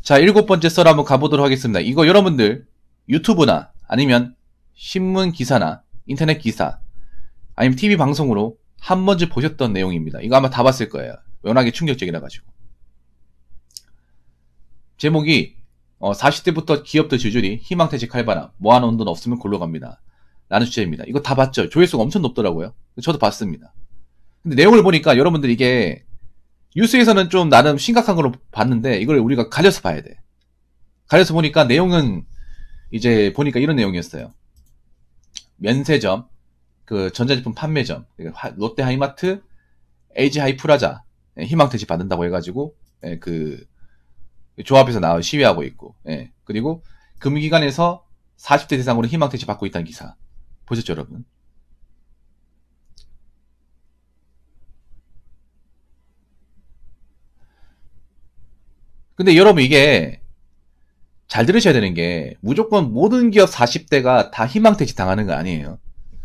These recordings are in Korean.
자, 7번째 썰 한번 가보도록 하겠습니다. 이거 여러분들 유튜브나 아니면 신문 기사나 인터넷 기사 아니면 TV 방송으로 한 번쯤 보셨던 내용입니다. 이거 아마 다 봤을 거예요. 워낙에 충격적이라 가지고. 제목이 40대부터 기업들 줄줄이 희망퇴직 칼바람, 모아놓은 돈 없으면 골로 갑니다. 라는 주제입니다. 이거 다 봤죠? 조회수가 엄청 높더라고요. 저도 봤습니다. 근데 내용을 보니까 여러분들 이게 뉴스에서는 좀 나름 심각한 걸로 봤는데 이걸 우리가 가려서 봐야 돼. 가려서 보니까 내용은 이제 보니까 이런 내용이었어요. 면세점, 그 전자제품 판매점, 롯데 하이마트, LG 하이프라자 희망퇴직 받는다고 해가지고 그 조합에서 나와 시위하고 있고, 그리고 금융기관에서 40대 대상으로 희망퇴직 받고 있다는 기사 보셨죠, 여러분? 근데 여러분 이게 잘 들으셔야 되는 게 무조건 모든 기업 40대가 다 희망퇴직 당하는 거 아니에요.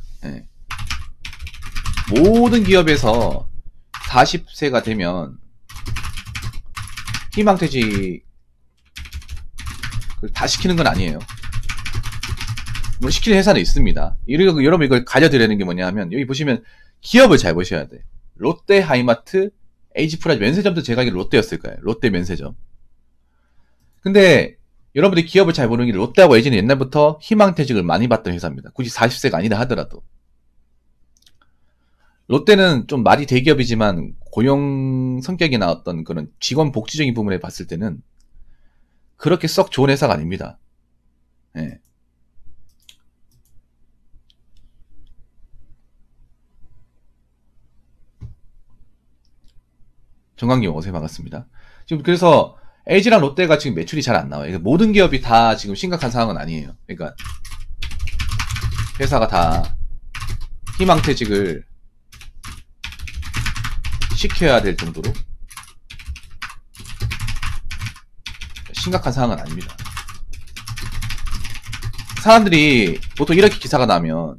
모든 기업에서 40세가 되면 희망퇴직 다 시키는 건 아니에요. 뭐 시키는 회사는 있습니다. 여러분 이걸 가려드리는 게 뭐냐 하면 여기 보시면 기업을 잘 보셔야 돼. 롯데 하이마트, H프라자, 면세점도 제가 알기로 롯데였을 거예요. 롯데 면세점. 근데 여러분들이 기업을 잘 보는 게 롯데하고 LG는 옛날부터 희망퇴직을 많이 받던 회사입니다. 굳이 40세가 아니다 하더라도. 롯데는 좀 말이 대기업이지만 고용 성격이나 어떤 그런 직원 복지적인 부분에 봤을 때는 그렇게 썩 좋은 회사가 아닙니다. 정강님 어서 반갑습니다. 지금 그래서 LG랑 롯데가 지금 매출이 잘 안 나와요. 모든 기업이 다 지금 심각한 상황은 아니에요. 그러니까 회사가 다 희망퇴직을 시켜야 될 정도로 심각한 상황은 아닙니다. 사람들이 보통 이렇게 기사가 나면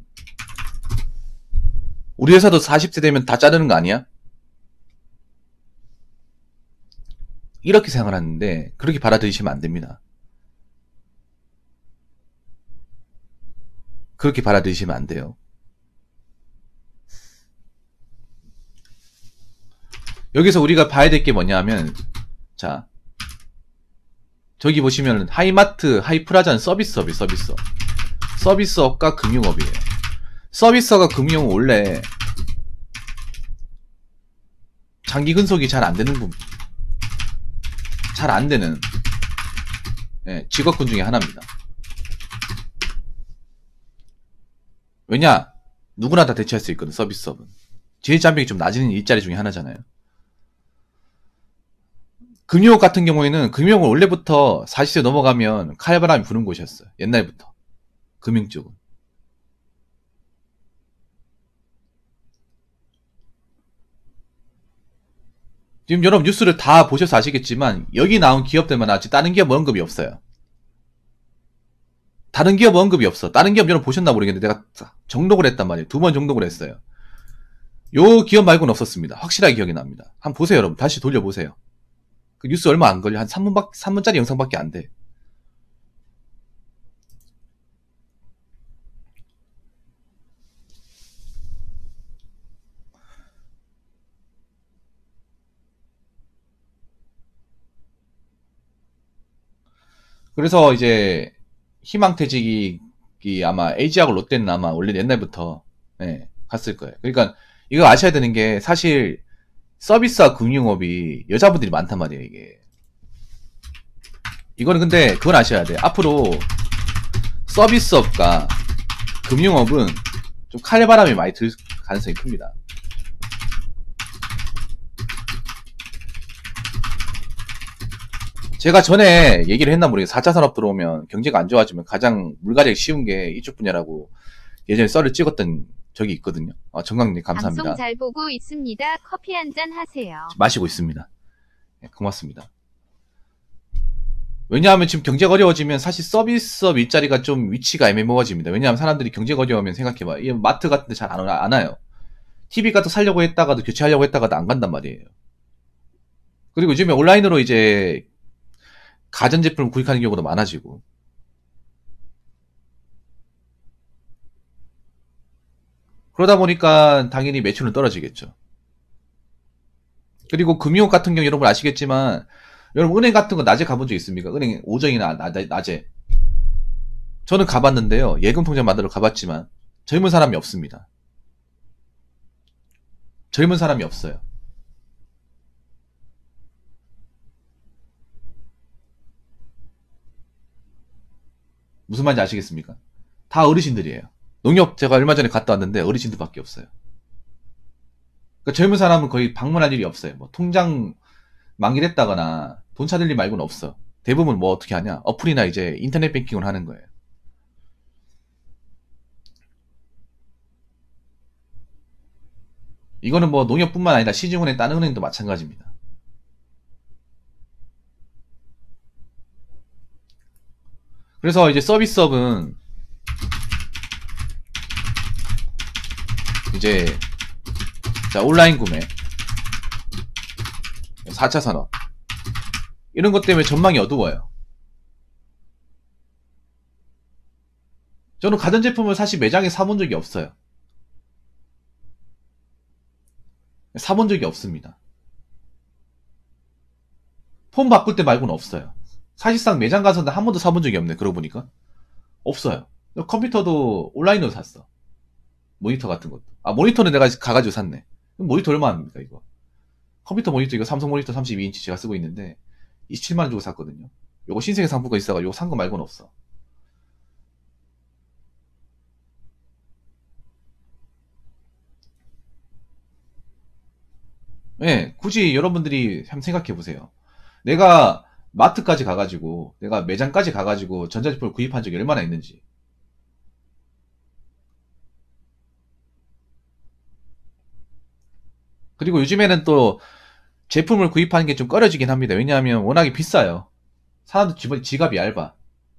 우리 회사도 40세 되면 다 자르는 거 아니야? 이렇게 생각하는데 그렇게 받아들이시면 안 됩니다. 그렇게 받아들이시면 안 돼요. 여기서 우리가 봐야 될 게 뭐냐 하면 자 저기 보시면 하이마트, 하이프라자는 서비스업과 금융업이에요. 서비스업과 금융업은 원래 장기 근속이 잘 안 되는 부분, 잘 안 되는 직업군 중에 하나입니다. 왜냐? 누구나 다 대체할 수 있거든. 서비스업은 진입장벽이 좀 낮은 일자리 중에 하나잖아요. 금융업 같은 경우에는 금융업은 원래부터 40세 넘어가면 칼바람이 부는 곳이었어요. 옛날부터. 금융 쪽은. 지금 여러분 뉴스를 다 보셔서 아시겠지만 여기 나온 기업들만 나왔지 다른 기업 언급이 없어요. 다른 기업 언급이 없어. 다른 기업 여러분 보셨나 모르겠는데 내가 정독을 했단 말이에요. 2번 정독을 했어요. 요 기업 말고는 없었습니다. 확실하게 기억이 납니다. 한번 보세요 여러분. 다시 돌려보세요. 그 뉴스 얼마 안 걸려. 한 3분짜리 영상밖에 안 돼. 그래서 이제 희망퇴직이 아마 LG하고 롯데는 아마 원래 옛날부터 갔을 거예요. 그러니까 이거 아셔야 되는 게 사실 서비스와 금융업이 여자분들이 많단 말이에요. 이게 이거는 근데 그건 아셔야 돼요. 앞으로 서비스업과 금융업은 좀 칼바람이 많이 들 가능성이 큽니다. 제가 전에 얘기를 했나 모르겠어요. 4차 산업 들어오면 경제가 안 좋아지면 가장 물갈이하기 쉬운 게 이쪽 분야라고 예전에 썰을 찍었던 적이 있거든요. 정강님 감사합니다. 방송 잘 보고 있습니다. 커피 한잔 하세요. 마시고 있습니다. 네, 고맙습니다. 왜냐하면 지금 경제가 어려워지면 사실 서비스업 일자리가 좀 위치가 애매모호해집니다. 왜냐하면 사람들이 경제가 어려우면 생각해봐. 이 마트 같은 데 잘 안 와요. TV 같은 거 살려고 했다가도 교체하려고 했다가도 안 간단 말이에요. 그리고 요즘에 온라인으로 이제 가전제품을 구입하는 경우도 많아지고. 그러다 보니까 당연히 매출은 떨어지겠죠. 그리고 금융업 같은 경우 여러분 아시겠지만, 여러분 은행 같은 거 낮에 가본 적 있습니까? 은행 오전이나 낮에. 저는 가봤는데요. 예금 통장 만들어 가봤지만 젊은 사람이 없습니다. 젊은 사람이 없어요. 무슨 말인지 아시겠습니까? 다 어르신들이에요. 농협 제가 얼마 전에 갔다 왔는데 어르신들밖에 없어요. 그러니까 젊은 사람은 거의 방문할 일이 없어요. 뭐 통장 만기됐다거나 돈 찾을 일 말고는 없어. 대부분 뭐 어떻게 하냐? 어플이나 이제 인터넷 뱅킹을 하는 거예요. 이거는 뭐 농협뿐만 아니라 시중은행 다른 은행도 마찬가지입니다. 그래서 이제 서비스업은 이제 자 온라인 구매, 4차 산업 이런 것 때문에 전망이 어두워요. 저는 가전제품을 사실 매장에 사본 적이 없어요. 사본 적이 없습니다. 폰 바꿀 때 말고는 없어요. 사실상 매장 가서는 한 번도 사본 적이 없네. 그러고 보니까 없어요. 컴퓨터도 온라인으로 샀어. 모니터 같은 것도. 아 모니터는 내가 가가지고 샀네. 모니터 얼마입니까 이거? 컴퓨터 모니터 이거 삼성 모니터 32인치 제가 쓰고 있는데 27만원 주고 샀거든요. 요거 신세계 상품권 있어가지고 요거 산 거 말고는 없어. 예, 굳이 여러분들이 한번 생각해 보세요. 내가 마트까지 가가지고, 내가 매장까지 가가지고 전자제품을 구입한 적이 얼마나 있는지. 그리고 요즘에는 또 제품을 구입하는 게 좀 꺼려지긴 합니다. 왜냐하면 워낙에 비싸요. 사람들 지갑이 얇아.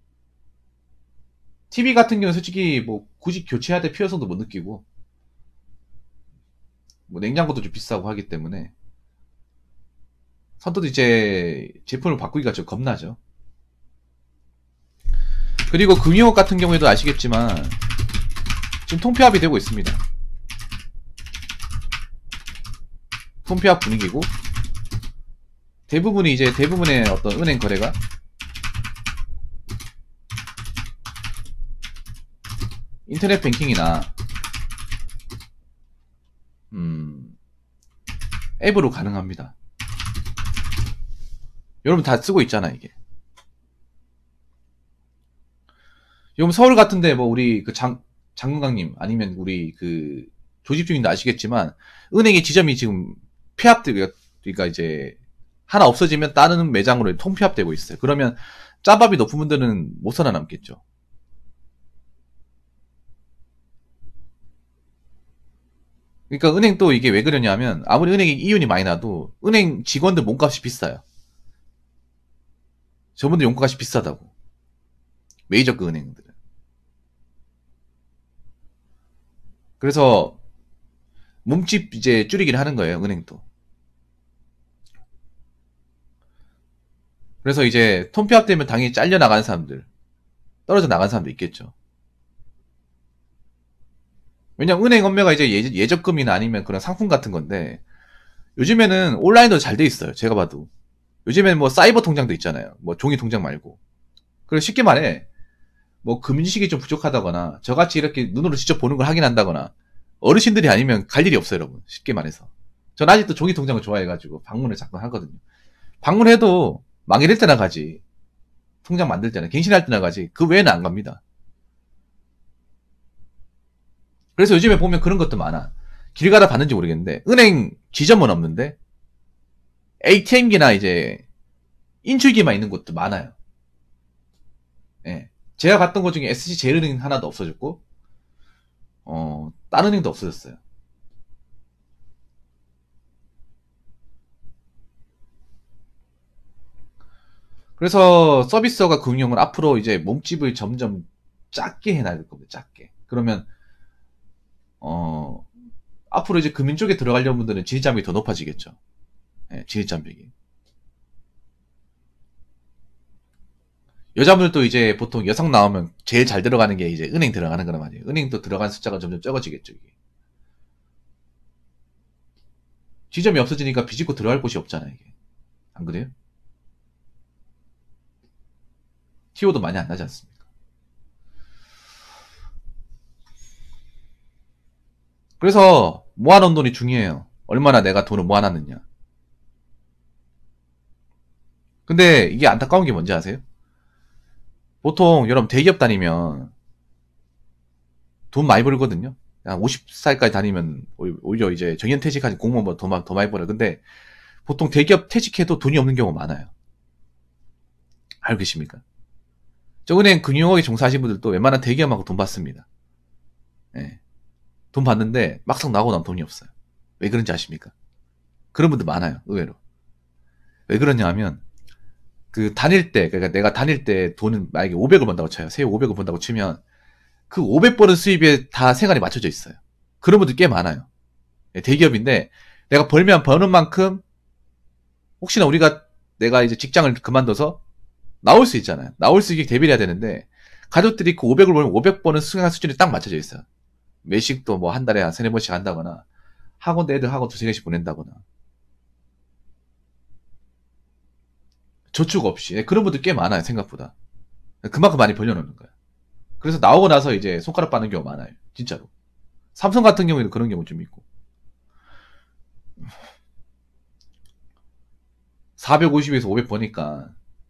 TV 같은 경우는 솔직히 뭐 굳이 교체해야 될 필요성도 못 느끼고, 뭐 냉장고도 좀 비싸고 하기 때문에 선뜻 이제 제품을 바꾸기가 좀 겁나죠. 그리고 금융업 같은 경우에도 아시겠지만 지금 통폐합이 되고 있습니다. 통폐합 분위기고 대부분의 어떤 은행 거래가 인터넷 뱅킹이나 앱으로 가능합니다. 여러분 다 쓰고 있잖아 이게. 여러분 서울 같은데 뭐 우리 그 장군강님 아니면 우리 그 조집 중인데 아시겠지만 은행의 지점이 지금 폐합되고 그러니까 이제 하나 없어지면 다른 매장으로 통폐합되고 있어요. 그러면 짬밥이 높은 분들은 못 살아남겠죠. 그러니까 은행 또 이게 왜 그러냐면 아무리 은행에 이윤이 많이 나도 은행 직원들 몸값이 비싸요. 저분들 용값이 비싸다고. 메이저급 은행들은. 그래서 몸집 이제 줄이기를 하는 거예요, 은행도. 그래서 이제 통폐합 되면 당연히 잘려 나가는 사람들, 떨어져 나가는 사람도 있겠죠. 왜냐면 은행 업무가 이제 예적금이나 아니면 그런 상품 같은 건데 요즘에는 온라인도 잘 돼 있어요. 제가 봐도. 요즘에는 뭐 사이버 통장도 있잖아요. 뭐 종이 통장 말고. 그리고 쉽게 말해 뭐 금지식이 좀 부족하다거나 저같이 이렇게 눈으로 직접 보는 걸 확인한다거나 어르신들이 아니면 갈 일이 없어요, 여러분. 쉽게 말해서. 전 아직도 종이 통장을 좋아해가지고 방문을 잠깐 하거든요. 방문해도 망해될 때나 가지. 통장 만들 때나 갱신할 때나 가지. 그 외에는 안 갑니다. 그래서 요즘에 보면 그런 것도 많아. 길 가다 봤는지 모르겠는데 은행 지점은 없는데 ATM기나 이제 인출기만 있는 곳도 많아요. 예. 제가 갔던 곳 중에 SC제일은행 하나도 없어졌고 다른 은행도 없어졌어요. 그래서 서비스가 금융은 앞으로 이제 몸집을 점점 작게 해나갈 겁니다. 작게. 그러면 앞으로 이제 금융 쪽에 들어가려는 분들은 진입장벽이 더 높아지겠죠. 예, 진입장벽이. 여자분들도 이제 보통 여성 나오면 제일 잘 들어가는 게 이제 은행 들어가는 거란 말이에요. 은행도 들어간 숫자가 점점 적어지겠죠, 이게. 지점이 없어지니까 비집고 들어갈 곳이 없잖아요, 이게. 안 그래요? 티오도 많이 안 나지 않습니까? 그래서 모아놓은 돈이 중요해요. 얼마나 내가 돈을 모아놨느냐. 근데 이게 안타까운 게 뭔지 아세요? 보통 여러분 대기업 다니면 돈 많이 벌거든요. 한 50살까지 다니면 오히려 이제 정년퇴직하신 공무원보다 더 많이 벌어요. 근데 보통 대기업 퇴직해도 돈이 없는 경우가 많아요. 알고 계십니까? 저 은행 금융업에 종사하신 분들도 웬만한 대기업하고 돈 받습니다. 예. 돈 받는데 막상 나오고 나면 돈이 없어요. 왜 그런지 아십니까? 그런 분들 많아요. 의외로. 왜 그러냐 하면 그 다닐 때, 그러니까 내가 다닐 때 돈은 만약에 500을 번다고 쳐요. 세후 500을 번다고 치면 그 500버는 수입에 다 생활이 맞춰져 있어요. 그런 분들 꽤 많아요. 대기업인데 내가 벌면 버는 만큼 혹시나 내가 이제 직장을 그만둬서 나올 수 있잖아요. 나올 수 있게 대비를 해야 되는데 가족들이 그 500을 벌면 500버는 생활 수준이 딱 맞춰져 있어요. 매식도 뭐 한 달에 한 3-4번씩 한다거나 학원도 애들 학원 2-3개씩 보낸다거나 저축 없이 그런 분들 꽤 많아요. 생각보다. 그만큼 많이 벌려놓는 거예요. 그래서 나오고 나서 이제 손가락 빠는 경우가 많아요. 진짜로. 삼성 같은 경우에도 그런 경우 좀 있고. 450에서 500 버니까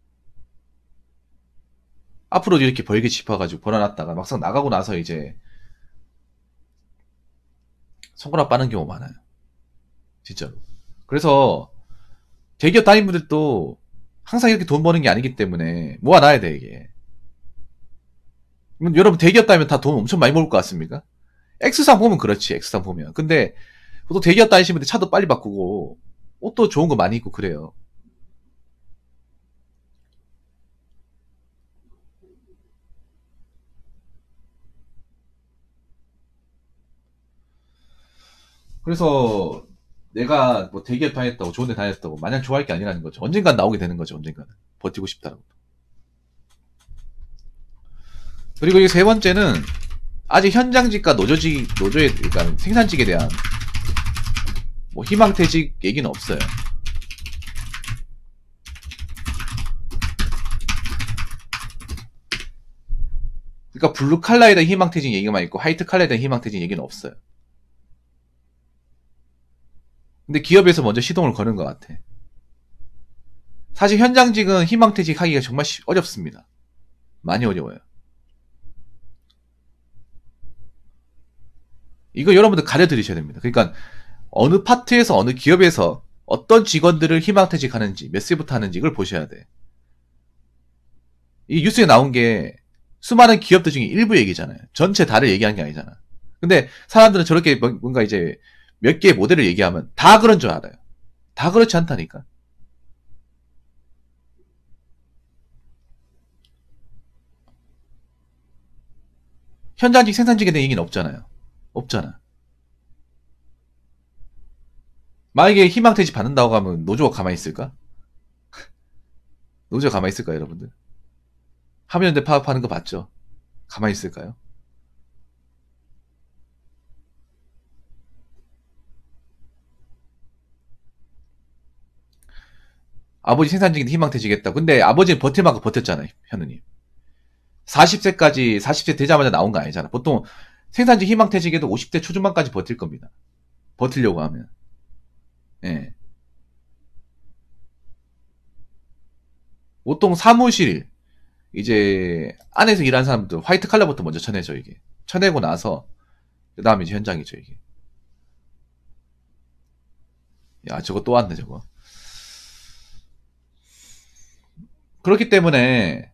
앞으로 이렇게 벌게 싶어가지고 벌어놨다가 막상 나가고 나서 이제 손가락 빠는 경우가 많아요. 진짜로. 그래서 대기업 다닌 분들도 항상 이렇게 돈 버는 게 아니기 때문에 모아놔야 돼, 이게. 여러분 대기업 다니면 다 돈 엄청 많이 모을 것 같습니까? X상 보면 그렇지, X상 보면. 근데 보통 대기업 다니시면 차도 빨리 바꾸고 옷도 좋은 거 많이 입고 그래요. 그래서 내가 뭐 대기업 다녔다고 좋은 데 다녔다고 마냥 좋아할 게 아니라는 거죠. 언젠간 나오게 되는 거죠. 언젠가는. 버티고 싶다라고. 그리고 이 세 번째는 아직 현장직과 노조의 그러니까 생산직에 대한 뭐 희망퇴직 얘기는 없어요. 그러니까 블루 칼라에 대한 희망퇴직 얘기만 있고 화이트 칼라에 대한 희망퇴직 얘기는 없어요. 근데 기업에서 먼저 시동을 거는 것 같아. 사실 현장직은 희망퇴직 하기가 정말 어렵습니다. 많이 어려워요. 이거 여러분들 가려드리셔야 됩니다. 그러니까 어느 파트에서 어느 기업에서 어떤 직원들을 희망퇴직하는지 몇 세부터 하는지 이걸 보셔야 돼. 이 뉴스에 나온 게 수많은 기업들 중에 일부 얘기잖아요. 전체 다를 얘기한 게 아니잖아. 근데 사람들은 저렇게 뭔가 이제 몇 개의 모델을 얘기하면 다 그런 줄 알아요. 다 그렇지 않다니까. 현장직 생산직에 대한 얘기는 없잖아요. 없잖아. 만약에 희망퇴직 받는다고 하면 노조가 가만히 있을까? 노조가 가만히 있을까요, 여러분들? 하면연대 파업하는 거 봤죠? 가만히 있을까요? 아버지 생산직인데 희망퇴직했다. 근데 아버지는 버틸만큼 버텼잖아요, 현우님. 40세 되자마자 나온 거 아니잖아. 보통 생산직 희망퇴직에도 50대 초중반까지 버틸 겁니다. 버틸려고 하면. 예. 보통 사무실, 이제, 안에서 일하는 사람들, 화이트 칼라부터 먼저 쳐내죠, 이게. 쳐내고 나서, 그 다음에 이제 현장이죠, 이게. 야, 저거 또 왔네, 저거. 그렇기 때문에,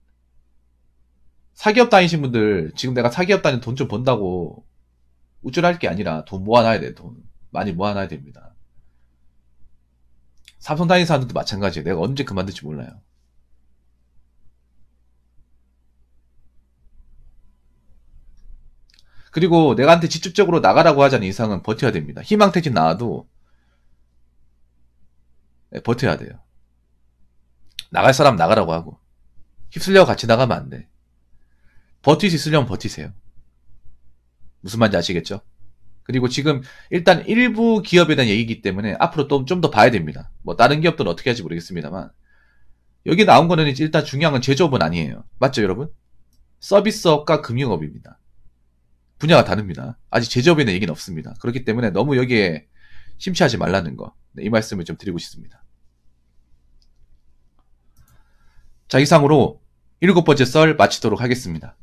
사기업 다니신 분들, 지금 내가 사기업 다니는 돈 좀 번다고, 우쭐할 게 아니라 돈 모아놔야 돼, 돈. 많이 모아놔야 됩니다. 삼성 다니는 사람들도 마찬가지예요. 내가 언제 그만둘지 몰라요. 그리고 내가한테 직접적으로 나가라고 하자는 이상은 버텨야 됩니다. 희망퇴직 나와도 버텨야 돼요. 나갈 사람 나가라고 하고 휩쓸려 같이 나가면 안 돼. 버틸 수 있으려면 버티세요. 무슨 말인지 아시겠죠? 그리고 지금 일단 일부 기업에 대한 얘기이기 때문에 앞으로 또 좀 더 봐야 됩니다. 뭐 다른 기업들은 어떻게 할지 모르겠습니다만 여기 나온 거는 이제 일단 중요한 건 제조업은 아니에요. 맞죠, 여러분? 서비스업과 금융업입니다. 분야가 다릅니다. 아직 제조업에 대한 얘기는 없습니다. 그렇기 때문에 너무 여기에 심취하지 말라는 거. 네, 이 말씀을 좀 드리고 싶습니다. 자, 이상으로 7번째 썰 마치도록 하겠습니다.